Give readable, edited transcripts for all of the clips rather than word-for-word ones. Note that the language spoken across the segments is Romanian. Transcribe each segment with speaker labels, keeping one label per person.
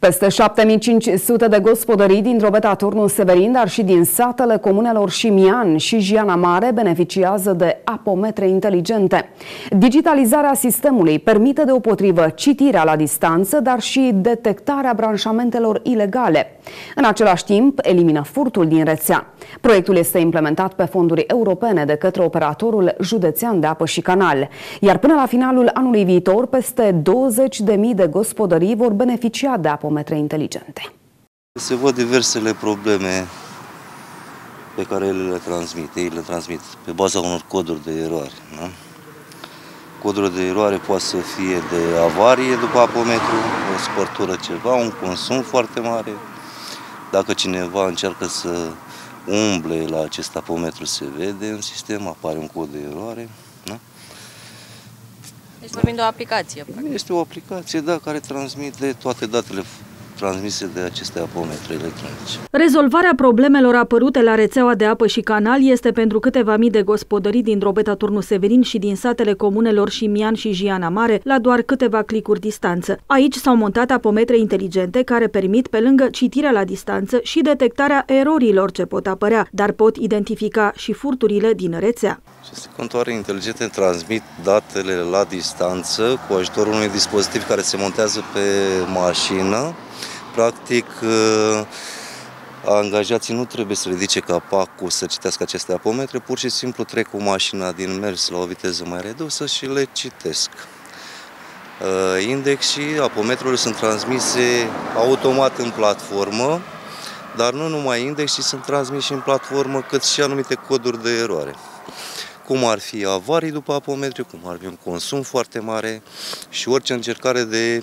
Speaker 1: Peste 7500 de gospodării din Drobeta Turnul Severin, dar și din satele comunelor Șimian și Giana Mare beneficiază de apometre inteligente. Digitalizarea sistemului permite deopotrivă citirea la distanță, dar și detectarea branșamentelor ilegale. În același timp, elimină furtul din rețea. Proiectul este implementat pe fonduri europene de către operatorul județean de apă și canal, iar până la finalul anului viitor, peste 20.000 de gospodării vor beneficia de apometre inteligente.
Speaker 2: Se văd diversele probleme pe care le transmit. Ei le transmit pe baza unor coduri de eroare. Da? Codul de eroare poate să fie de avarie după apometru, o spărtură ceva, un consum foarte mare. Dacă cineva încearcă să umble la acest apometru, se vede în sistem, apare un cod de eroare. Da?
Speaker 3: Deci vorbim de o aplicație.
Speaker 2: Este o aplicație, da, care transmite toate datele transmise de aceste apometre electronice.
Speaker 4: Rezolvarea problemelor apărute la rețeaua de apă și canal este pentru câteva mii de gospodării din Drobeta Turnul Severin și din satele comunelor Șimian și Giana Mare la doar câteva clicuri distanță. Aici s-au montat apometre inteligente care permit, pe lângă citirea la distanță, și detectarea erorilor ce pot apărea, dar pot identifica și furturile din rețea.
Speaker 2: Aceste contoare inteligente transmit datele la distanță cu ajutorul unui dispozitiv care se montează pe mașină. Practic, angajații nu trebuie să ridice capacul să citească aceste apometre, pur și simplu trec cu mașina din mers la o viteză mai redusă și le citesc. Index și apometrele sunt transmise automat în platformă, dar nu numai index, ci sunt transmise și în platformă, cât și anumite coduri de eroare. Cum ar fi avarii după apometre, cum ar fi un consum foarte mare și orice încercare de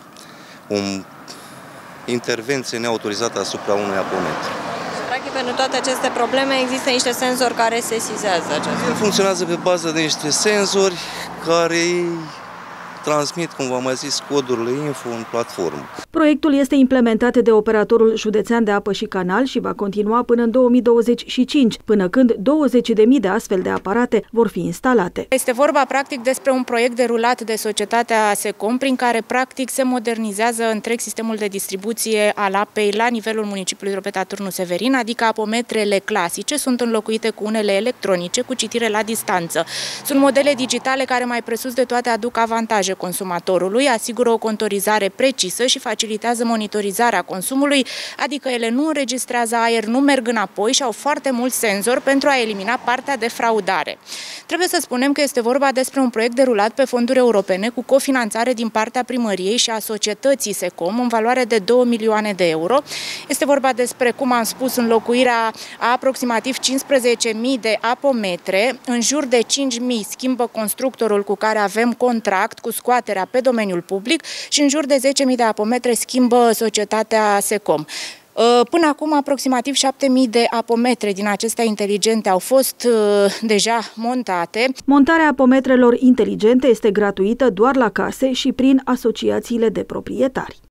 Speaker 2: intervenție neautorizată asupra unui apometru.
Speaker 3: Practic, pentru toate aceste probleme există niște senzori care sesizează aceasta.
Speaker 2: El funcționează pe bază de niște senzori care transmit, cum v-am mai zis, codurile info în platformă.
Speaker 4: Proiectul este implementat de operatorul județean de apă și canal și va continua până în 2025, până când 20.000 de astfel de aparate vor fi instalate.
Speaker 5: Este vorba practic despre un proiect derulat de societatea Secom, prin care practic se modernizează întreg sistemul de distribuție al apei la nivelul municipiului Drobeta Turnul Severin, adică apometrele clasice sunt înlocuite cu unele electronice cu citire la distanță. Sunt modele digitale care mai presus de toate aduc avantaje consumatorului, asigură o contorizare precisă și facilitează monitorizarea consumului, adică ele nu înregistrează aer, nu merg înapoi și au foarte mulți senzori pentru a elimina partea de fraudare. Trebuie să spunem că este vorba despre un proiect derulat pe fonduri europene cu cofinanțare din partea primăriei și a societății Secom în valoare de 2 milioane de euro. Este vorba despre, cum am spus, înlocuirea a aproximativ 15.000 de apometre, în jur de 5.000 schimbă constructorul cu care avem contract cu scoaterea pe domeniul public și în jur de 10.000 de apometre schimbă societatea Secom. Până acum, aproximativ 7.000 de apometre din acestea inteligente au fost deja montate.
Speaker 4: Montarea apometrelor inteligente este gratuită doar la case și prin asociațiile de proprietari.